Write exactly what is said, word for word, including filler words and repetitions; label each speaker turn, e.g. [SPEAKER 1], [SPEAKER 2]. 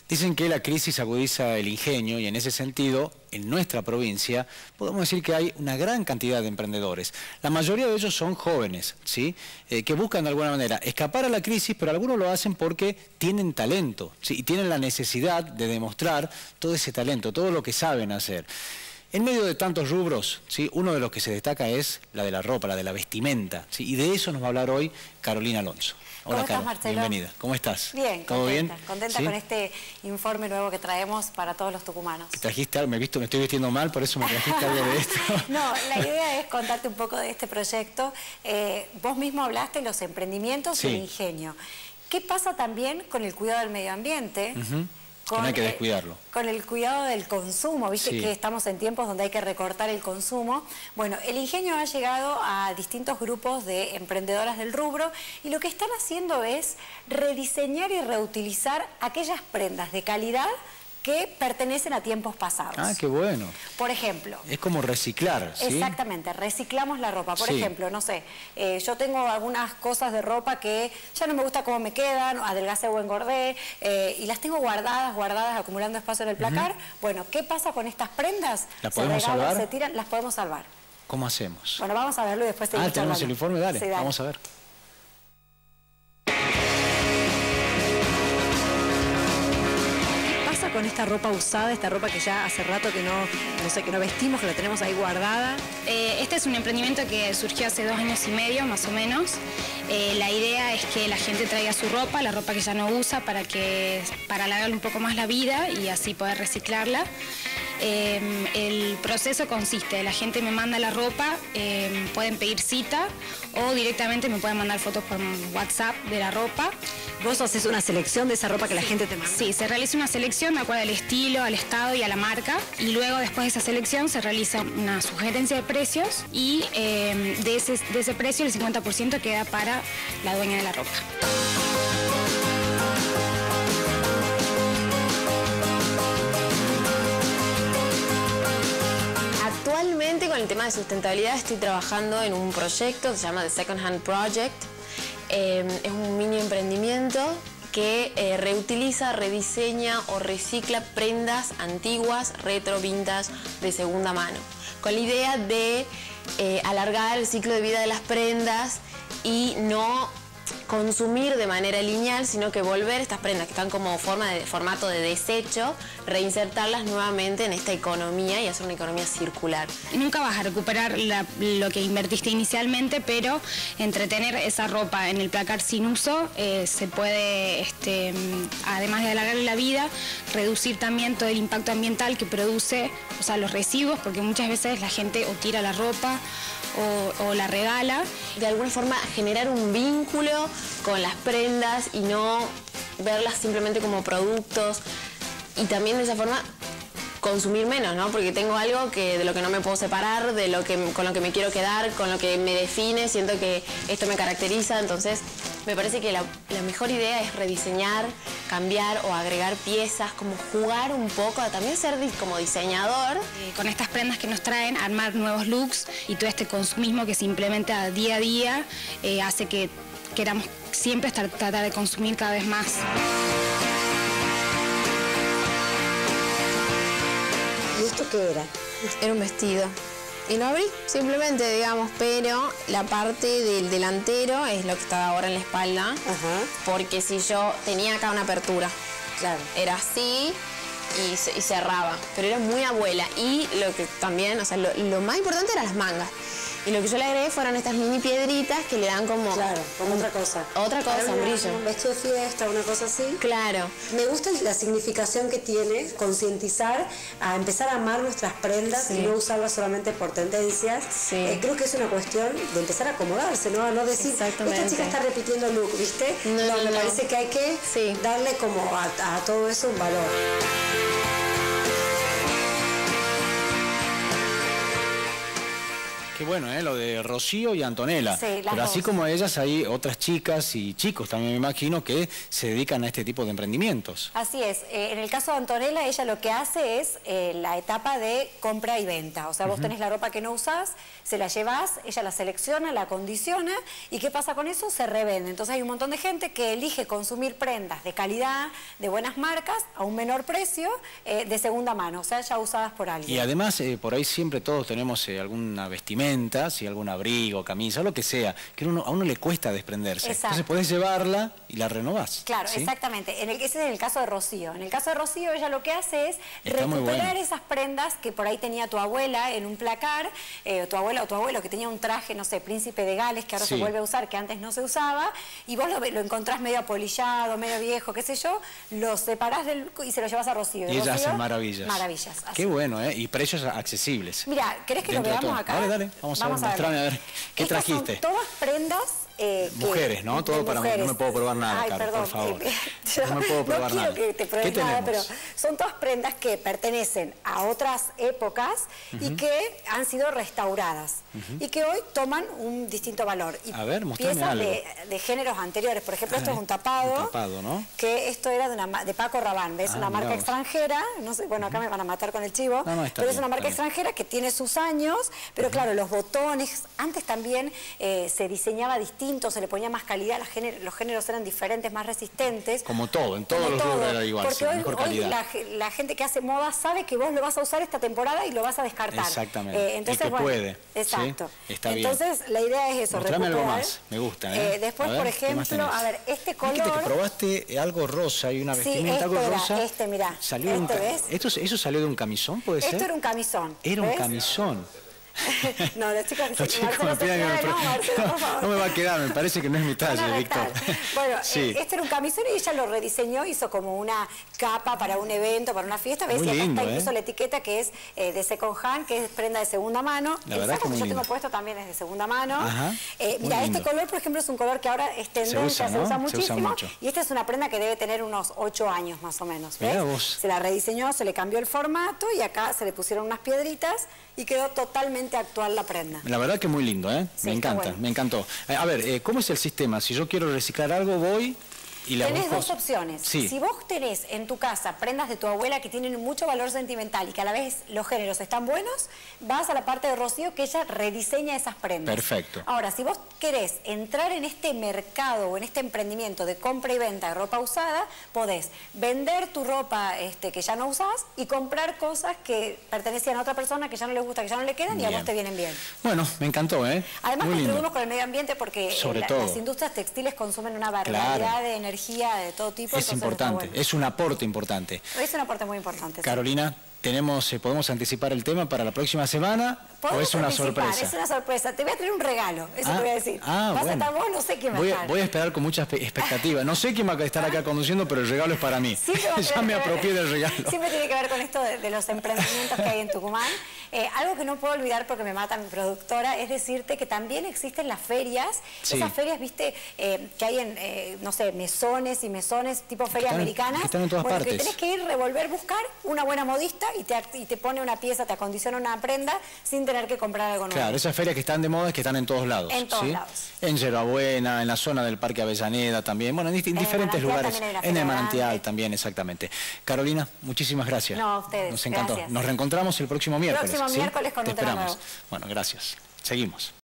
[SPEAKER 1] Dicen que la crisis agudiza el ingenio y en ese sentido, en nuestra provincia, podemos decir que hay una gran cantidad de emprendedores. La mayoría de ellos son jóvenes, ¿sí? Eh, que buscan de alguna manera escapar a la crisis, pero algunos lo hacen porque tienen talento, ¿sí? Y tienen la necesidad de demostrar todo ese talento, todo lo que saben hacer. En medio de tantos rubros, ¿sí? Uno de los que se destaca es la de la ropa, la de la vestimenta, ¿sí? Y de eso nos va a hablar hoy Carolina Alonso. Hola,
[SPEAKER 2] ¿Cómo
[SPEAKER 1] Caro,
[SPEAKER 2] estás, Marcelo?
[SPEAKER 1] Bienvenida. ¿Cómo estás?
[SPEAKER 2] Bien,
[SPEAKER 1] ¿Todo
[SPEAKER 2] contenta,
[SPEAKER 1] bien?
[SPEAKER 2] contenta
[SPEAKER 1] ¿Sí?
[SPEAKER 2] con este informe nuevo que traemos para todos los tucumanos.
[SPEAKER 1] ¿Trajiste algo? Me, he visto, me estoy vistiendo mal, por eso me trajiste algo de esto.
[SPEAKER 2] No, la idea es contarte un poco de este proyecto. Eh, vos mismo hablaste de los emprendimientos
[SPEAKER 1] Sí.
[SPEAKER 2] y el ingenio. ¿Qué pasa también con el cuidado del medio ambiente?
[SPEAKER 1] Uh-huh.
[SPEAKER 2] Con,
[SPEAKER 1] no hay que
[SPEAKER 2] eh,
[SPEAKER 1] descuidarlo.
[SPEAKER 2] Con el cuidado del consumo, viste
[SPEAKER 1] Sí.
[SPEAKER 2] que estamos en tiempos donde hay que recortar el consumo. Bueno, el ingenio ha llegado a distintos grupos de emprendedoras del rubro y lo que están haciendo es rediseñar y reutilizar aquellas prendas de calidad que pertenecen a tiempos pasados.
[SPEAKER 1] Ah, qué bueno.
[SPEAKER 2] Por ejemplo...
[SPEAKER 1] Es como reciclar, ¿sí?
[SPEAKER 2] Exactamente, reciclamos la ropa. Por
[SPEAKER 1] Sí.
[SPEAKER 2] ejemplo, no sé, eh, yo tengo algunas cosas de ropa que ya no me gusta cómo me quedan, adelgacé o engordé, eh, y las tengo guardadas, guardadas, acumulando espacio en el placar. Uh-huh. Bueno, ¿qué pasa con estas prendas?
[SPEAKER 1] ¿Las podemos
[SPEAKER 2] se regalan,
[SPEAKER 1] salvar?
[SPEAKER 2] se tiran, las podemos salvar.
[SPEAKER 1] ¿Cómo hacemos?
[SPEAKER 2] Bueno, vamos a verlo y después seguimos
[SPEAKER 1] Ah, ¿tenemos
[SPEAKER 2] hablando.
[SPEAKER 1] el informe? Dale,
[SPEAKER 2] Sí, dale.
[SPEAKER 1] Vamos a ver.
[SPEAKER 2] Con esta ropa usada, esta ropa que ya hace rato que no, no sé, que no vestimos, que la tenemos ahí guardada.
[SPEAKER 3] Eh, este es un emprendimiento que surgió hace dos años y medio, más o menos. Eh, la idea es que la gente traiga su ropa, la ropa que ya no usa, para, que, para alargarle un poco más la vida y así poder reciclarla. Eh, el proceso consiste, la gente me manda la ropa, eh, pueden pedir cita o directamente me pueden mandar fotos por WhatsApp de la ropa.
[SPEAKER 2] ¿Vos haces una selección de esa ropa que la gente te manda?
[SPEAKER 3] Sí, se realiza una selección de acuerdo al estilo, al estado y a la marca, y luego después de esa selección se realiza una sugerencia de precios y eh, de, ese, de ese precio el cincuenta por ciento queda para la dueña de la ropa.
[SPEAKER 4] Actualmente con el tema de sustentabilidad estoy trabajando en un proyecto que se llama The Second Hand Project. Eh, es un mini emprendimiento que eh, reutiliza, rediseña o recicla prendas antiguas, retro, vintage, de segunda mano, con la idea de eh, alargar el ciclo de vida de las prendas y no consumir de manera lineal, sino que volver estas prendas que están como forma de, formato de desecho, reinsertarlas nuevamente en esta economía y hacer una economía circular.
[SPEAKER 3] Nunca vas a recuperar la, lo que invertiste inicialmente, pero entre tener esa ropa en el placar sin uso, eh, se puede, este, además de alargar la vida, reducir también todo el impacto ambiental que produce, o sea, los residuos, porque muchas veces la gente o tira la ropa o, o la regala.
[SPEAKER 4] De alguna forma generar un vínculo con las prendas y no verlas simplemente como productos, y también de esa forma consumir menos, ¿no? Porque tengo algo que, de lo que no me puedo separar, de lo que, con lo que me quiero quedar, con lo que me define, siento que esto me caracteriza, entonces me parece que la, la mejor idea es rediseñar, cambiar o agregar piezas, como jugar un poco, a también ser como diseñador.
[SPEAKER 3] Eh, con estas prendas que nos traen, armar nuevos looks y todo este consumismo que se implementa día a día eh, hace que queramos siempre estar, tratar de consumir cada vez más.
[SPEAKER 2] ¿Y esto qué era?
[SPEAKER 4] Era un vestido. Y lo abrí simplemente, digamos, pero la parte del delantero es lo que está ahora en la espalda.
[SPEAKER 2] Ajá.
[SPEAKER 4] Porque si yo tenía acá una apertura,
[SPEAKER 2] Claro.
[SPEAKER 4] era así y, y cerraba, pero era muy abuela. Y lo que también, o sea, lo, lo más importante eran las mangas. Y lo que yo le agregué fueron estas mini piedritas que le dan como...
[SPEAKER 2] Claro, como otra cosa.
[SPEAKER 4] Otra cosa,
[SPEAKER 2] Para
[SPEAKER 4] un
[SPEAKER 2] una-
[SPEAKER 4] brillo.
[SPEAKER 2] Un vestido de fiesta, una cosa así.
[SPEAKER 4] Claro.
[SPEAKER 2] Me gusta la significación que tiene concientizar a empezar a amar nuestras prendas
[SPEAKER 4] Sí.
[SPEAKER 2] y no usarlas solamente por tendencias.
[SPEAKER 4] Sí.
[SPEAKER 2] Eh, creo que es una cuestión de empezar a acomodarse, ¿no? A no decir,
[SPEAKER 4] Exactamente.
[SPEAKER 2] esta chica está repitiendo look, ¿viste?
[SPEAKER 4] No, no,
[SPEAKER 2] me
[SPEAKER 4] no.
[SPEAKER 2] parece que hay que
[SPEAKER 4] Sí.
[SPEAKER 2] darle como a, a todo eso un valor.
[SPEAKER 1] Qué bueno, ¿eh? Lo de Rocío y Antonella.
[SPEAKER 2] Sí, las
[SPEAKER 1] Pero así
[SPEAKER 2] dos.
[SPEAKER 1] como ellas, hay otras chicas y chicos también me imagino que se dedican a este tipo de emprendimientos.
[SPEAKER 2] Así es. Eh, en el caso de Antonella, ella lo que hace es eh, la etapa de compra y venta. O sea, vos uh-huh. tenés la ropa que no usás, se la llevás, ella la selecciona, la acondiciona, y ¿qué pasa con eso? Se revende. Entonces hay un montón de gente que elige consumir prendas de calidad, de buenas marcas, a un menor precio, eh, de segunda mano, o sea, ya usadas por alguien.
[SPEAKER 1] Y además, eh, por ahí siempre todos tenemos eh, alguna vestimenta, si algún abrigo, camisa, lo que sea, que uno, a uno le cuesta desprenderse.
[SPEAKER 2] Exacto.
[SPEAKER 1] Entonces podés llevarla y la renovás.
[SPEAKER 2] Claro,
[SPEAKER 1] ¿sí?
[SPEAKER 2] exactamente. En el, ese es el caso de Rocío. En el caso de Rocío, ella lo que hace es
[SPEAKER 1] Está
[SPEAKER 2] recuperar
[SPEAKER 1] bueno.
[SPEAKER 2] esas prendas que por ahí tenía tu abuela en un placar, eh, tu abuela o tu abuelo que tenía un traje, no sé, príncipe de Gales, que ahora
[SPEAKER 1] sí.
[SPEAKER 2] se vuelve a usar, que antes no se usaba, y vos lo, lo encontrás medio apolillado, medio viejo, qué sé yo, lo separás del, y se lo llevas a Rocío.
[SPEAKER 1] Y ella
[SPEAKER 2] Rocío,
[SPEAKER 1] hace maravillas.
[SPEAKER 2] Maravillas. Así.
[SPEAKER 1] Qué bueno, ¿eh? Y precios accesibles.
[SPEAKER 2] Mira, ¿querés que lo veamos acá?
[SPEAKER 1] Dale, dale. Vamos, Vamos a ver, mostrame a ver. ¿Qué
[SPEAKER 2] Estas
[SPEAKER 1] trajiste?
[SPEAKER 2] Son todas prendas... Eh,
[SPEAKER 1] mujeres,
[SPEAKER 2] que,
[SPEAKER 1] ¿no? Todo para mí. No me puedo probar nada,
[SPEAKER 2] Ay,
[SPEAKER 1] Caro,
[SPEAKER 2] perdón,
[SPEAKER 1] por favor.
[SPEAKER 2] Eh, yo
[SPEAKER 1] no me puedo probar
[SPEAKER 2] no
[SPEAKER 1] nada.
[SPEAKER 2] quiero que te pruebes
[SPEAKER 1] ¿Qué
[SPEAKER 2] nada,
[SPEAKER 1] tenemos?
[SPEAKER 2] pero son todas prendas que pertenecen a otras épocas uh-huh. y que han sido restauradas uh-huh. y que hoy toman un distinto valor. Y
[SPEAKER 1] a ver, mostrame
[SPEAKER 2] piezas
[SPEAKER 1] algo.
[SPEAKER 2] De, de géneros anteriores. Por ejemplo, esto
[SPEAKER 1] ah,
[SPEAKER 2] es un tapado.
[SPEAKER 1] Un tapado, ¿no?
[SPEAKER 2] Que esto era de, una, de Paco Rabanne. ¿Ves? Ah, una marca extranjera. No sé, bueno, acá uh-huh. me van a matar con el chivo.
[SPEAKER 1] No, no, está
[SPEAKER 2] pero
[SPEAKER 1] bien,
[SPEAKER 2] es una marca extranjera que tiene sus años. Pero uh-huh. claro, los botones. Antes también eh, se diseñaba distinto, se le ponía más calidad. Las géner los géneros eran diferentes, más resistentes.
[SPEAKER 1] Como todo, en todos los rubros era igual.
[SPEAKER 2] Porque
[SPEAKER 1] sí,
[SPEAKER 2] hoy,
[SPEAKER 1] mejor
[SPEAKER 2] hoy
[SPEAKER 1] calidad.
[SPEAKER 2] La, la gente que hace moda sabe que vos lo vas a usar esta temporada y lo vas a descartar.
[SPEAKER 1] Exactamente.
[SPEAKER 2] Eh, entonces,
[SPEAKER 1] el que
[SPEAKER 2] bueno,
[SPEAKER 1] puede.
[SPEAKER 2] Exacto.
[SPEAKER 1] ¿Sí? Está
[SPEAKER 2] entonces,
[SPEAKER 1] bien.
[SPEAKER 2] la idea es eso,
[SPEAKER 1] Mostrame
[SPEAKER 2] recuperar.
[SPEAKER 1] algo más, me gusta. ¿eh?
[SPEAKER 2] Eh, después,
[SPEAKER 1] ver,
[SPEAKER 2] por ejemplo, a ver, este color...
[SPEAKER 1] Fíjate que probaste algo rosa y una vestimenta
[SPEAKER 2] sí,
[SPEAKER 1] algo
[SPEAKER 2] era,
[SPEAKER 1] rosa.
[SPEAKER 2] este, mirá.
[SPEAKER 1] Salió
[SPEAKER 2] este,
[SPEAKER 1] un
[SPEAKER 2] ¿ves?
[SPEAKER 1] ¿Esto, ¿Eso salió de un camisón, puede
[SPEAKER 2] Esto
[SPEAKER 1] ser?
[SPEAKER 2] Esto era un camisón.
[SPEAKER 1] Era
[SPEAKER 2] ¿ves?
[SPEAKER 1] un camisón.
[SPEAKER 2] No, los chicos,
[SPEAKER 1] los chicos me
[SPEAKER 2] no,
[SPEAKER 1] piden que me
[SPEAKER 2] no, Marcelo, por favor.
[SPEAKER 1] No me va a quedar, me parece que no es mi talla, Víctor.
[SPEAKER 2] Bueno,
[SPEAKER 1] sí.
[SPEAKER 2] eh, este era un camisón y ella lo rediseñó, hizo como una capa para un evento, para una fiesta. ¿Ves?
[SPEAKER 1] Muy
[SPEAKER 2] y acá
[SPEAKER 1] lindo,
[SPEAKER 2] está incluso
[SPEAKER 1] ¿eh?
[SPEAKER 2] la etiqueta que es eh, de second hand, que es prenda de segunda mano.
[SPEAKER 1] La
[SPEAKER 2] el
[SPEAKER 1] verdad
[SPEAKER 2] saco
[SPEAKER 1] que,
[SPEAKER 2] que yo
[SPEAKER 1] lindo.
[SPEAKER 2] tengo puesto también es de segunda mano.
[SPEAKER 1] Ajá,
[SPEAKER 2] eh, mira, este color, por ejemplo, es un color que ahora es tendencia, se usa,
[SPEAKER 1] se usa,
[SPEAKER 2] se usa
[SPEAKER 1] ¿no?
[SPEAKER 2] muchísimo.
[SPEAKER 1] Se usa mucho.
[SPEAKER 2] Y esta es una prenda que debe tener unos ocho años más o menos. ¿ves?
[SPEAKER 1] Vos.
[SPEAKER 2] Se la rediseñó, se le cambió el formato y acá se le pusieron unas piedritas y quedó totalmente actual la prenda.
[SPEAKER 1] La verdad que muy lindo, ¿eh?
[SPEAKER 2] Sí,
[SPEAKER 1] me encanta,
[SPEAKER 2] bueno.
[SPEAKER 1] me encantó. Eh, a ver, eh, ¿cómo es el sistema? Si yo quiero reciclar algo, voy y la
[SPEAKER 2] Tenés
[SPEAKER 1] busco.
[SPEAKER 2] dos opciones.
[SPEAKER 1] Sí.
[SPEAKER 2] Si vos tenés en tu casa prendas de tu abuela que tienen mucho valor sentimental y que a la vez los géneros están buenos, vas a la parte de Rocío que ella rediseña esas prendas.
[SPEAKER 1] Perfecto.
[SPEAKER 2] Ahora, si vos querés entrar en este mercado o en este emprendimiento de compra y venta de ropa usada, podés vender tu ropa este, que ya no usás y comprar cosas que pertenecían a otra persona que ya no le gusta, que ya no le quedan bien. Y a vos te vienen bien.
[SPEAKER 1] Bueno, me encantó, ¿eh?
[SPEAKER 2] Además,
[SPEAKER 1] muy
[SPEAKER 2] contribuimos
[SPEAKER 1] lindo.
[SPEAKER 2] con el medio ambiente porque
[SPEAKER 1] Sobre
[SPEAKER 2] la,
[SPEAKER 1] todo.
[SPEAKER 2] las industrias textiles consumen una barbaridad
[SPEAKER 1] Claro.
[SPEAKER 2] de energía de todo tipo.
[SPEAKER 1] Es importante,
[SPEAKER 2] bueno.
[SPEAKER 1] es un aporte importante.
[SPEAKER 2] Es un aporte muy importante.
[SPEAKER 1] Carolina, sí. tenemos, eh, ¿podemos anticipar el tema para la próxima semana o es una sorpresa?
[SPEAKER 2] Es una sorpresa. Te voy a traer un regalo, eso
[SPEAKER 1] ah,
[SPEAKER 2] te voy a decir.
[SPEAKER 1] Ah,
[SPEAKER 2] Vas
[SPEAKER 1] bueno.
[SPEAKER 2] a estar vos, no sé quién va
[SPEAKER 1] voy,
[SPEAKER 2] a estar.
[SPEAKER 1] Voy a esperar con mucha expectativa. No sé quién va a estar acá conduciendo, pero el regalo es para mí. Ya me apropié del regalo.
[SPEAKER 2] Siempre tiene que ver con esto de, de los emprendimientos que hay en Tucumán. Eh, algo que no puedo olvidar porque me mata mi productora es decirte que también existen las ferias.
[SPEAKER 1] Sí.
[SPEAKER 2] Esas ferias, viste, eh, que hay en, eh, no sé, mesones y mesones, tipo ferias
[SPEAKER 1] están,
[SPEAKER 2] americanas.
[SPEAKER 1] Que están en todas
[SPEAKER 2] bueno,
[SPEAKER 1] partes.
[SPEAKER 2] Que tenés que ir, revolver, buscar una buena modista y te, y te pone una pieza, te acondiciona una prenda sin tener que comprar algo nuevo.
[SPEAKER 1] Claro, esas ferias que están de moda es que están en todos lados.
[SPEAKER 2] En todos
[SPEAKER 1] ¿sí?
[SPEAKER 2] lados.
[SPEAKER 1] En Yerbabuena, en la zona del Parque Avellaneda también, bueno, en, en diferentes lugares. En el Manantial grande. También, exactamente. Carolina, muchísimas gracias.
[SPEAKER 2] No, a ustedes.
[SPEAKER 1] Nos encantó.
[SPEAKER 2] Gracias.
[SPEAKER 1] Nos reencontramos el próximo miércoles.
[SPEAKER 2] Próximo
[SPEAKER 1] ¿sí?
[SPEAKER 2] miércoles con
[SPEAKER 1] Te
[SPEAKER 2] un tema
[SPEAKER 1] esperamos.
[SPEAKER 2] nuevo.
[SPEAKER 1] Bueno, gracias. Seguimos.